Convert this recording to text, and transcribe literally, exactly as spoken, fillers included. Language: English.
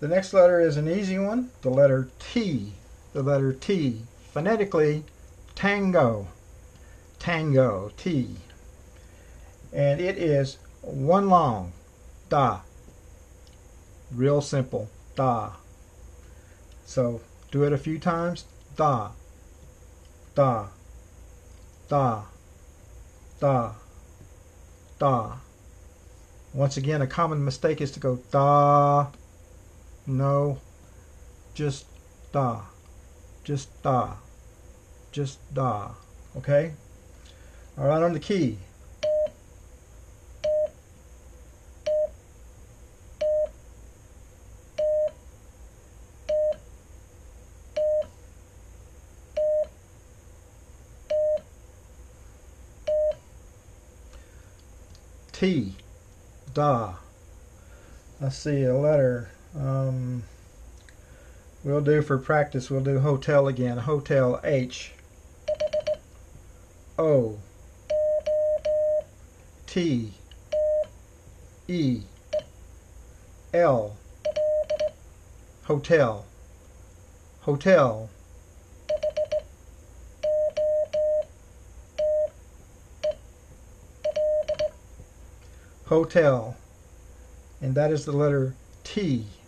The next letter is an easy one, the letter T. The letter T. Phonetically, Tango. Tango, T. And it is one long, da. Real simple, da. So do it a few times, da, da, da, da, da. Once again, a common mistake is to go da. No, just da, just da, just da. Okay? All right, on the key. T, da. Let's see, a letter. Um, we'll do for practice, we'll do hotel again. Hotel, H. O. T. E. L. Hotel. Hotel. Hotel. And that is the letter T.